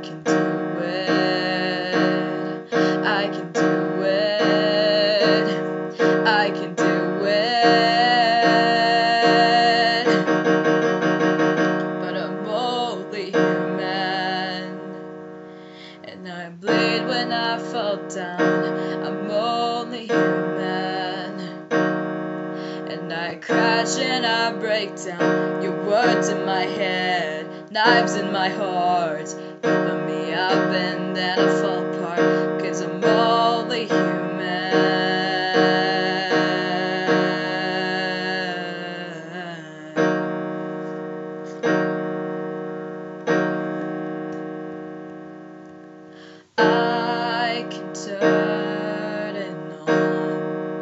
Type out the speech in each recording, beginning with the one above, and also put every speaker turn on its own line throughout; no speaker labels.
can do it. I can do it. I can do it. But I'm only human, and I bleed when I fall down. I'm only human, and I crash and I break down. Your words in my head, knives in my heart. You put me up and then I fall apart, 'cause I'm only human. I can turn it on,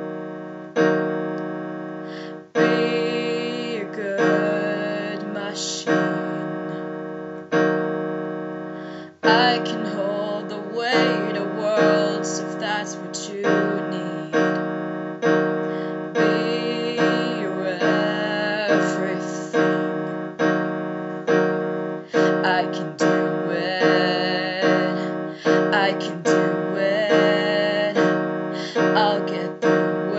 be a good machine. I can hold the weight of worlds if that's what you need. Be your everything. I can do it. I can do it. I'll get through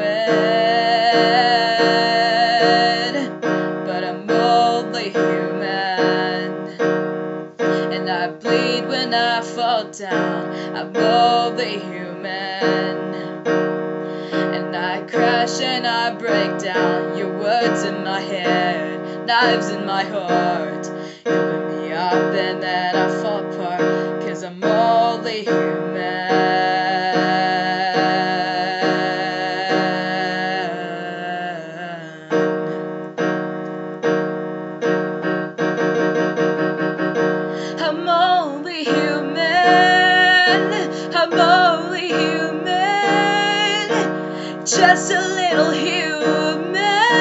it. But I'm only human, and I bleed when I fall down. I'm only human, and I crash and I break down. Your words in my head, knives in my heart. You put me up and then I fall apart, 'cause I'm only human. I'm only human. I'm only human. Just a little human.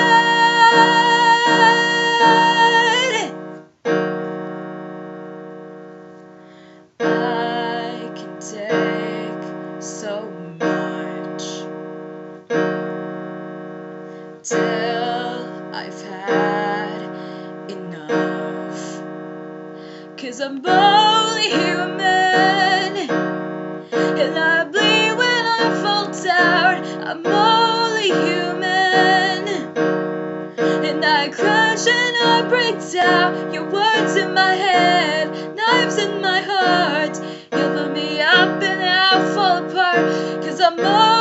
I can take so much till I've had enough, 'cause I'm only human, and I bleed when I fall down. I'm only human, and I crash and I break down. Your words in my head, knives in my heart. You put me up and I'll fall apart, 'cause I'm only